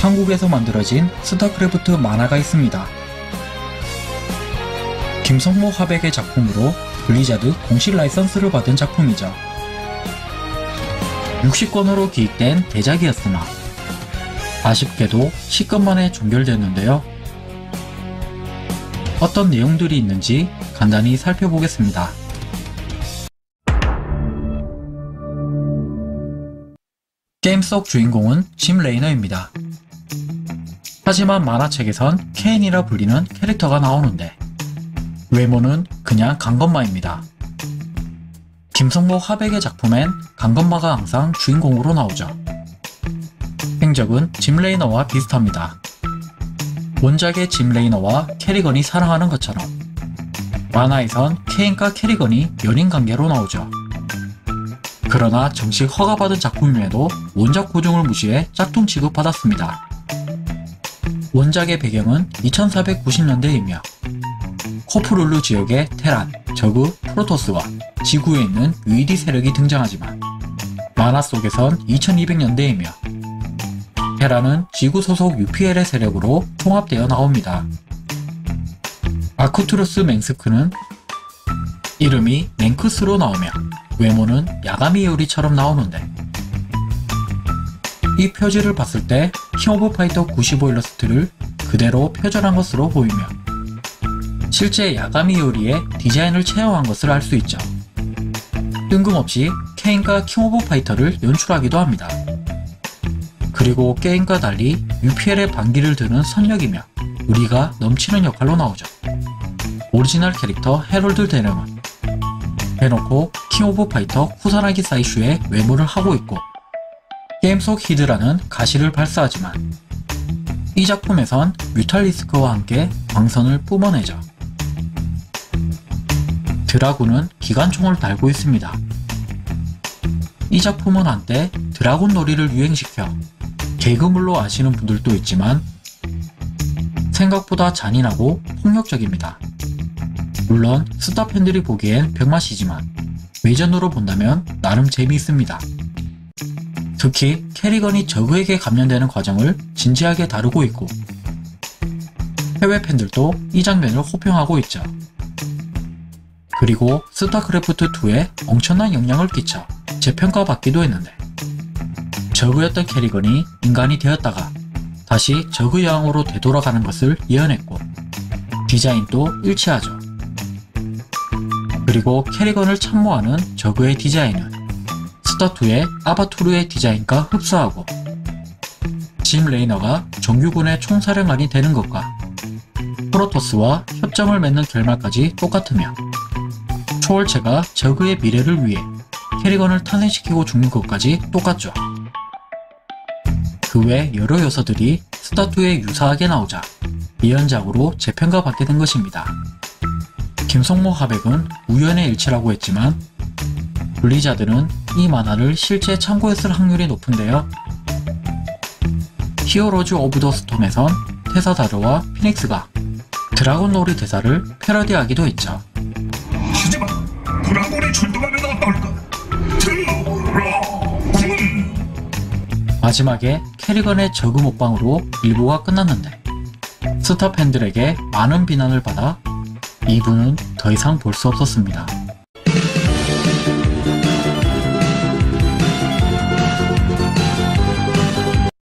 한국에서 만들어진 스타크래프트 만화가 있습니다. 김성모 화백의 작품으로 블리자드 공식 라이선스를 받은 작품이죠. 60권으로 기획된 대작이었으나 아쉽게도 10권 만에 종결되었는데요. 어떤 내용들이 있는지 간단히 살펴보겠습니다. 게임 속 주인공은 짐 레이너입니다. 하지만 만화책에선 케인이라 불리는 캐릭터가 나오는데 외모는 그냥 강건마입니다. 김성모 화백의 작품엔 강건마가 항상 주인공으로 나오죠. 행적은 짐 레이너와 비슷합니다. 원작의 짐 레이너와 캐리건이 사랑하는 것처럼 만화에선 케인과 캐리건이 연인관계로 나오죠. 그러나 정식 허가받은 작품임에도 원작 고증을 무시해 짝퉁 취급받았습니다. 원작의 배경은 2490년대이며 코프룰루 지역의 테란, 저그, 프로토스와 지구에 있는 유이디 세력이 등장하지만 만화 속에선 2200년대이며 테란은 지구 소속 UPL의 세력으로 통합되어 나옵니다. 아크투루스 맹스크는 이름이 맹크스로 나오며 외모는 야가미 요리처럼 나오는데 이 표지를 봤을 때 킹 오브 파이터 95 일러스트를 그대로 표절한 것으로 보이며 실제 야가미 요리의 디자인을 채용한 것을 알 수 있죠. 뜬금없이 케인과 킹 오브 파이터를 연출하기도 합니다. 그리고 게임과 달리 UPL의 반기를 드는 선역이며 의리가 넘치는 역할로 나오죠. 오리지널 캐릭터 해롤드 대령은 대놓고 킹 오브 파이터 후사나기 사이슈의 외모를 하고 있고 게임 속 히드라는 가시를 발사하지만 이 작품에선 뮤탈리스크와 함께 광선을 뿜어내죠. 드라군은 기관총을 달고 있습니다. 이 작품은 한때 드라군 놀이를 유행시켜 개그물로 아시는 분들도 있지만 생각보다 잔인하고 폭력적입니다. 물론 스타 팬들이 보기엔 병맛이지만 외전으로 본다면 나름 재미있습니다. 특히 캐리건이 저그에게 감염되는 과정을 진지하게 다루고 있고 해외 팬들도 이 장면을 호평하고 있죠. 그리고 스타크래프트2에 엄청난 영향을 끼쳐 재평가받기도 했는데 저그였던 캐리건이 인간이 되었다가 다시 저그 여왕으로 되돌아가는 것을 예언했고 디자인도 일치하죠. 그리고 캐리건을 참모하는 저그의 디자인은 스타2의 아바투르의 디자인과 흡사하고 짐 레이너가 정규군의 총사령관이 되는 것과 프로토스와 협정을 맺는 결말까지 똑같으며 초월체가 저그의 미래를 위해 캐리건을 탄생시키고 죽는 것까지 똑같죠. 그 외 여러 요소들이 스타2에 유사하게 나오자 예언작으로 재평가받게 된 것입니다. 김성모 화백은 우연의 일치라고 했지만 블리자드는 이 만화를 실제 참고했을 확률이 높은데요. 히어로즈 오브 더 스톰에선 테사 다르와 피닉스가 드라곤 놀이 대사를 패러디하기도 했죠. 하지만 드라곤이 출동하면 어떨까? 드라군! 마지막에 캐리건의 저그 먹방으로 1부가 끝났는데 스타 팬들에게 많은 비난을 받아 2부는 더 이상 볼 수 없었습니다.